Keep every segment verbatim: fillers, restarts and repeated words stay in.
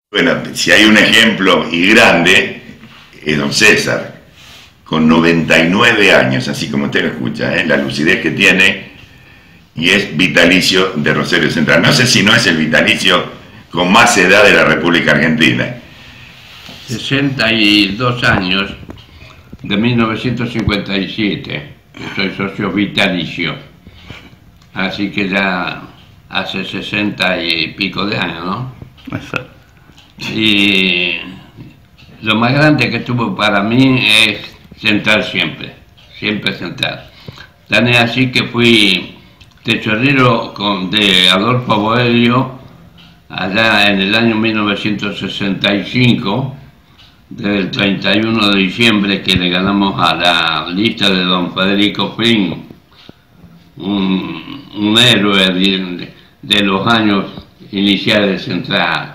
Bueno, si hay un ejemplo y grande, es don César, con noventa y nueve años, así como usted lo escucha, ¿eh? La lucidez que tiene, y es vitalicio de Rosario Central. No sé si no es el vitalicio con más edad de la República Argentina. sesenta y dos años, de mil novecientos cincuenta y siete, soy socio vitalicio, así que ya hace sesenta y pico de años, ¿no? Exacto. Y lo más grande que tuvo para mí es Central siempre, siempre Central. Tan es así que fui tesorero con, de Adolfo Boelio allá en el año mil novecientos sesenta y cinco, desde el treinta y uno de diciembre, que le ganamos a la lista de don Federico Flynn, un, un héroe de, de los años iniciales de Central.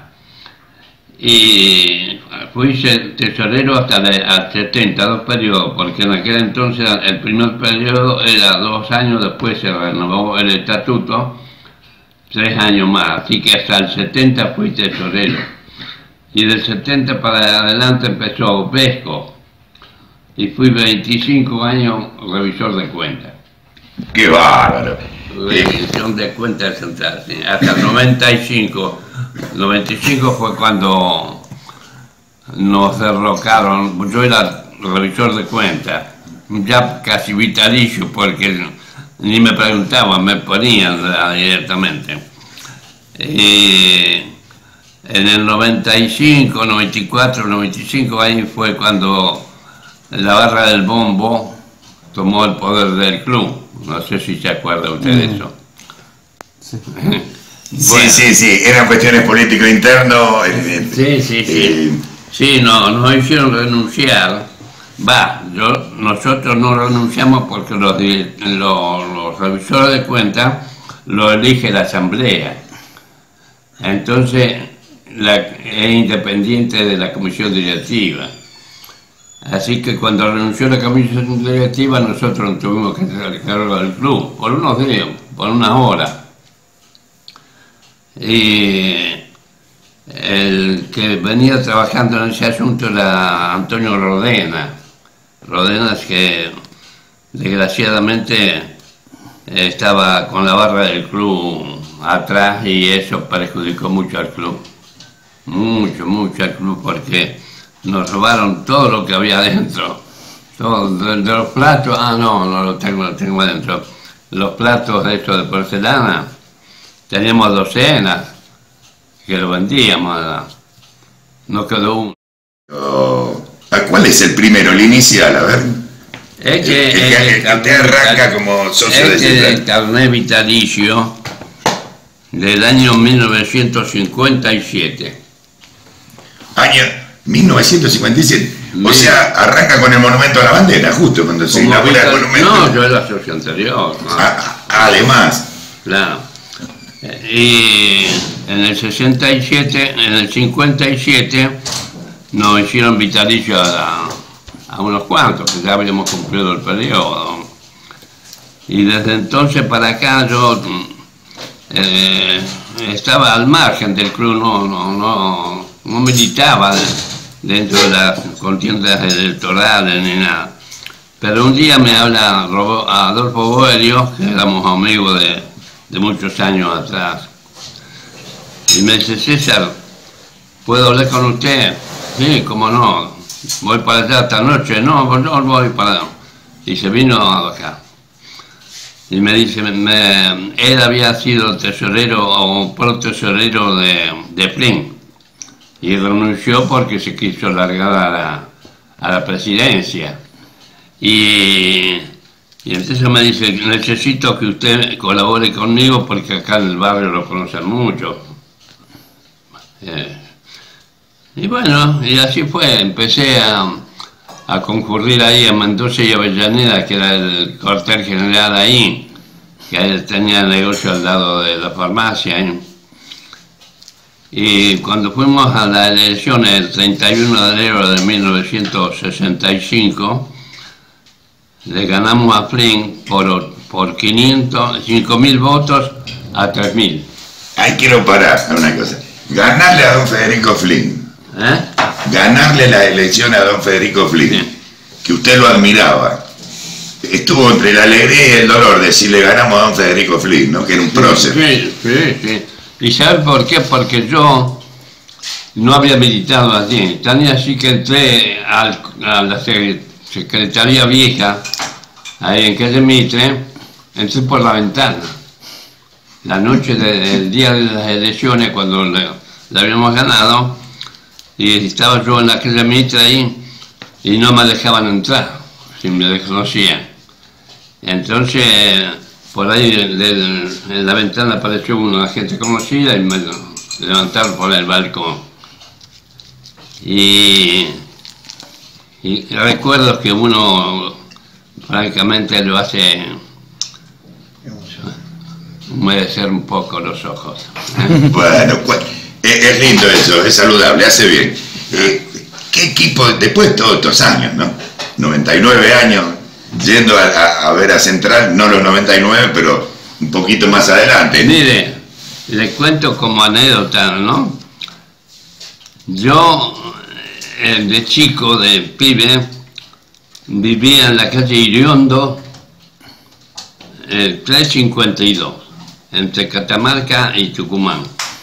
Y fui tesorero hasta el setenta, dos periodos, porque en aquel entonces el primer periodo era dos años, después se renovó el estatuto, tres años más, así que hasta el setenta fui tesorero. Y del setenta para adelante empezó Vesco, y fui veinticinco años revisor de cuentas. ¡Qué bárbaro! Revisión de cuentas Central, sí, hasta el noventa y cinco. noventa y cinco fue cuando nos derrocaron. Yo era revisor de cuentas, ya casi vitalicio, porque ni me preguntaban, me ponían directamente. Y en el noventa y cinco, noventa y cuatro, noventa y cinco, ahí fue cuando la barra del bombo tomó el poder del club. No sé si se acuerda usted de eso. Sí. Bueno. Sí, sí, sí, eran cuestiones político interno. Eh, sí, sí, sí. Eh, sí, no, nos hicieron renunciar. Va, yo, nosotros no renunciamos porque los, los, los revisores de cuentas lo elige la asamblea. Entonces, la, es independiente de la comisión directiva. Así que cuando renunció la comisión directiva, nosotros tuvimos que hacer cargo del club, por unos días, por unas horas. Y el que venía trabajando en ese asunto era Antonio Rodena. Rodena es que desgraciadamente estaba con la barra del club atrás, y eso perjudicó mucho al club. Mucho, mucho al club, porque nos robaron todo lo que había adentro. Todo, de, de los platos, ah no, no lo tengo, lo tengo adentro. Los platos de estos de porcelana, teníamos docenas que lo vendíamos, no quedó uno. Oh, ¿cuál es el primero, el inicial? A ver. Es que el, el, el, el, el que te arranca como socio de Central. El carnet vitalicio del año mil novecientos cincuenta y siete. Año mil novecientos cincuenta y siete. O sea, arranca con el monumento a la bandera, justo cuando se inaugura el monumento. No, yo era socio anterior. ¿No? Ah, además. Claro. Y en el sesenta y siete, en el cincuenta y siete, nos hicieron vitalicio a, a unos cuantos, que ya habíamos cumplido el periodo. Y desde entonces para acá yo eh, estaba al margen del club, no, no, no, no militaba dentro de las contiendas electorales ni nada. Pero un día me habla Adolfo Boelio, que éramos amigos de, de muchos años atrás, y me dice: César, ¿puedo hablar con usted? Sí, cómo no, voy para allá esta noche. No, no voy para allá. Y se vino acá. Y me dice, me, él había sido tesorero o protesorero de, de Flynn, y renunció porque se quiso largar a la, a la presidencia. Y, y entonces me dice: necesito que usted colabore conmigo porque acá en el barrio lo conocen mucho. Eh, y bueno, y así fue, empecé a, a concurrir ahí a Mendoza y Avellaneda, que era el cuartel general ahí, que él tenía el negocio al lado de la farmacia, ¿eh? Y cuando fuimos a las elecciones el treinta y uno de enero de mil novecientos sesenta y cinco, le ganamos a Flynn por, por quinientos, cinco mil votos a tres mil. Ahí quiero parar a una cosa. Ganarle a don Federico Flynn. ¿Eh? Ganarle la elección a don Federico Flynn, sí, que usted lo admiraba. Estuvo entre la alegría y el dolor de si le ganamos a don Federico Flynn, ¿no? Que era un prócer. Sí, sí, sí. ¿Y sabe por qué? Porque yo no había militado allí. Tan así que entré al, a la Secretaría Vieja, ahí en calle Mitre, entré por la ventana. La noche del día de las elecciones, cuando le, le habíamos ganado, y estaba yo en la calle Mitre ahí, y no me dejaban entrar, si me desconocían. Entonces, por ahí de, de, en la ventana apareció una gente conocida y me levantaron por el balcón. Y, y recuerdo que uno, francamente, lo hace humedecer un poco los ojos. Bueno, es lindo eso, es saludable, hace bien. ¿Qué equipo, después de todos estos años, ¿no? noventa y nueve años, yendo a, a, a ver a Central, no los noventa y nueve, pero un poquito más adelante. Mire, le cuento como anécdota, ¿no? Yo, de chico, de pibe, vivía en la calle Iriondo, el trescientos cincuenta y dos, entre Catamarca y Tucumán.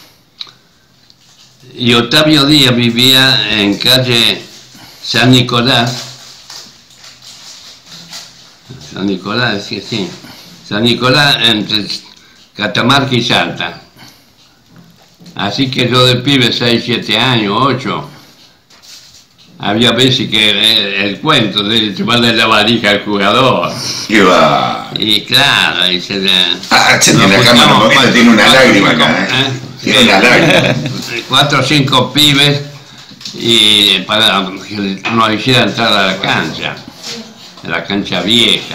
Y Octavio Díaz vivía en calle San Nicolás, San Nicolás, sí, sí, San Nicolás entre Catamarca y Salta. Así que yo de pibe, seis, siete años, ocho, había veces que el, el cuento de llevarle la varija al jugador. ¿Qué va? Y claro, y se le... Ah, se tiene la cámara un poquito, tiene una lágrima acá, ¿eh? Tiene una lágrima. Cuatro o cinco pibes y para que nos hiciera entrar a la cancha, a la cancha vieja.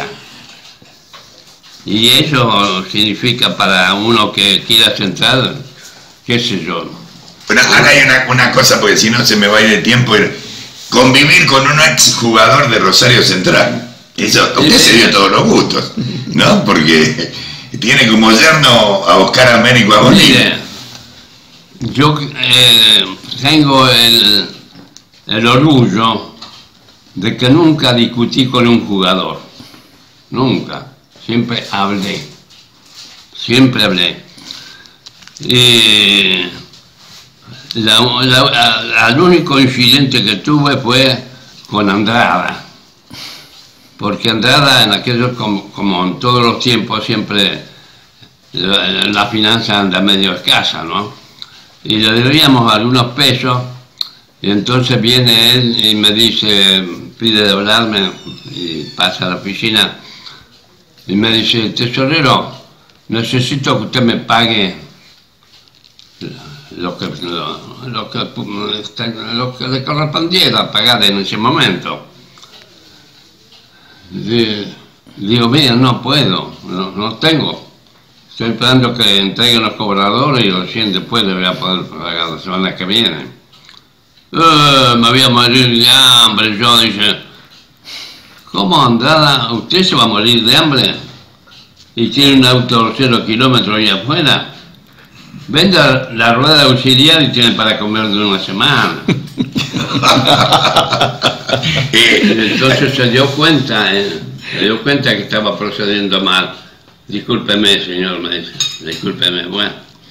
Y eso significa para uno que quiera entrar, qué sé yo. Pero ahora hay una, una cosa, porque si no se me va a ir el tiempo, convivir con un ex jugador de Rosario Central. Eso, usted se dio todos los gustos, ¿no? Porque tiene como yerno a Oscar Américo Abolina. Yo eh, tengo el, el orgullo de que nunca discutí con un jugador, nunca, siempre hablé, siempre hablé. Y la, la, el único incidente que tuve fue con Andrada, porque Andrada en aquellos, como, como en todos los tiempos, siempre la, la finanza anda medio escasa, ¿no? Y le debíamos algunos pesos, y entonces viene él y me dice, pide de hablarme, y pasa a la oficina, y me dice, tesorero, necesito que usted me pague lo que, lo, lo que, lo que le correspondiera pagar en ese momento. Y digo, mira, no puedo, no, no tengo. Estoy esperando que entreguen los cobradores y recién después le voy a poder pagar la semana que viene. Eh, me voy a morir de hambre, yo dije, ¿cómo Andrada? ¿Usted se va a morir de hambre? Y tiene un auto cero kilómetros ahí afuera. Venda la rueda auxiliar y tiene para comer de una semana. Entonces se dio cuenta, eh, se dio cuenta que estaba procediendo mal. Discúlpeme, señor, me dice, discúlpeme, bueno.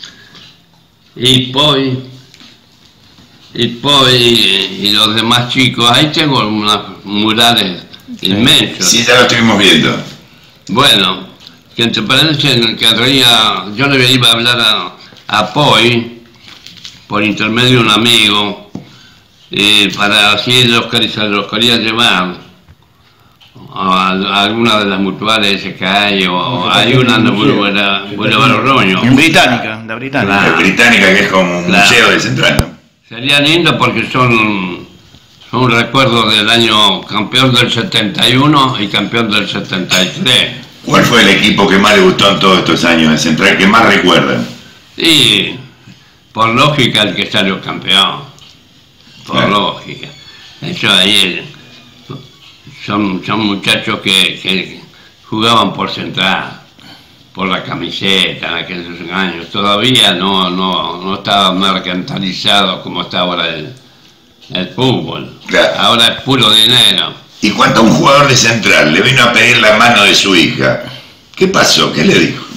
Y poi, y poi, y los demás chicos, ahí tengo unos murales inmensos. Sí, ya lo estuvimos viendo. Bueno, que entre paréntesis, que traía, yo le iba a hablar a, a Poi, por intermedio de un amigo, y para así los, los quería llevar a, a alguna de las mutuales que hay, o, o hay una en Boulevard Oroño. En Británica, la Británica. La Claro. Británica, que es como un Claro. museo de Central, ¿no? Sería lindo porque son, son recuerdos del año campeón del setenta y uno y campeón del setenta y tres. ¿Cuál fue el equipo que más le gustó en todos estos años de Central, que más recuerdan? Y por lógica el que salió campeón, por Claro. lógica. Eso ahí son, son muchachos que, que jugaban por Central, por la camiseta en aquellos años. Todavía no, no, no estaba mercantilizado como está ahora el, el fútbol. Claro. Ahora es puro dinero. Y cuando un jugador de Central le vino a pedir la mano de su hija, ¿qué pasó? ¿Qué le dijo?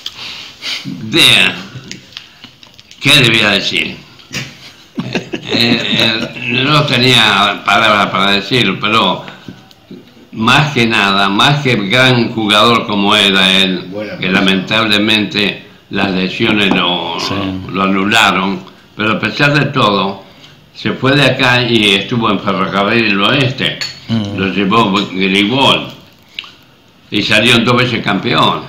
De, ¿qué debía decir? eh, eh, no tenía palabras para decirlo, pero más que nada, más que gran jugador como era él, que lamentablemente las lesiones lo, sí. lo anularon, pero a pesar de todo, se fue de acá y estuvo en Ferrocarril del Oeste, mm. lo llevó Gribol y salió dos veces campeón.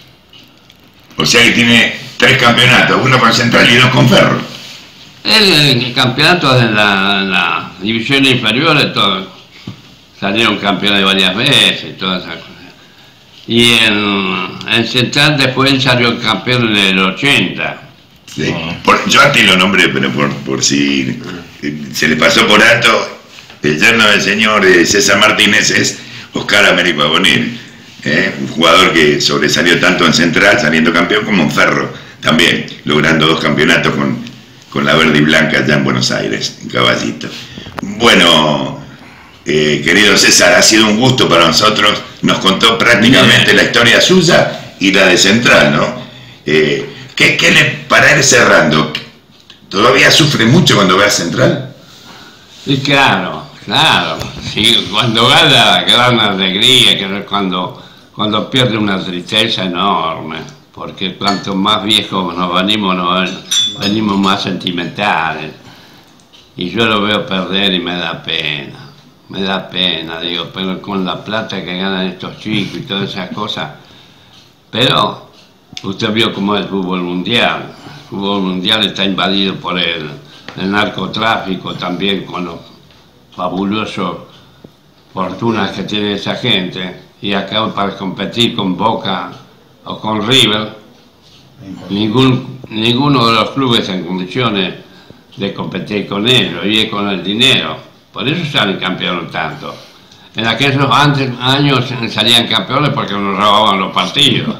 O sea que tiene tres campeonatos, uno con Central y dos con Ferro. El, el campeonato de la, la división inferior, de todo. Salieron campeones varias veces, todas esas cosas. Y en, en Central después él salió campeón en el ochenta. Sí. Por, yo a ti lo nombré, pero por, por si se le pasó por alto, el yerno del señor César Martínez es Oscar Américo Agonil, ¿eh? Un jugador que sobresalió tanto en Central, saliendo campeón, como en Ferro también, logrando dos campeonatos con, con la verde y blanca allá en Buenos Aires, en Caballito. Bueno... Eh, querido César, ha sido un gusto para nosotros. Nos contó prácticamente Bien. la historia suya y la de Central, ¿no? Eh, ¿qué, qué le, para ir cerrando, ¿todavía sufre mucho cuando ve a Central? Sí, claro, claro. Sí, cuando gana, gran alegría, que cuando, cuando pierde una tristeza enorme, porque cuanto más viejos nos venimos, nos venimos más sentimentales. Y yo lo veo perder y me da pena. Me da pena, digo, pero con la plata que ganan estos chicos y todas esas cosas. Pero usted vio cómo es el fútbol mundial. El fútbol mundial está invadido por el, el narcotráfico también, con los fabulosos fortunas que tiene esa gente. Y acá para competir con Boca o con River, ningún, ninguno de los clubes en condiciones de competir con ellos, y es con el dinero. Por eso salen campeones tanto. En aquellos antes, años salían campeones porque nos robaban los partidos.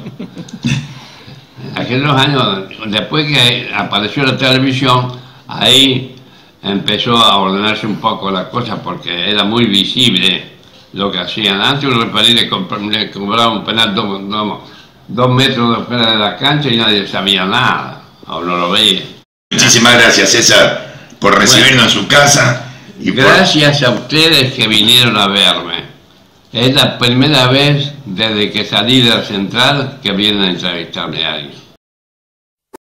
En aquellos años, después que apareció la televisión, ahí empezó a ordenarse un poco la cosa porque era muy visible lo que hacían. Antes un referí le, le cobraba un penal dos, dos, dos metros fuera de la cancha y nadie sabía nada, o no lo veía. Muchísimas gracias, César, por recibirnos bueno. en su casa. Y gracias a ustedes que vinieron a verme. Es la primera vez desde que salí del Central que vienen a entrevistarme a alguien.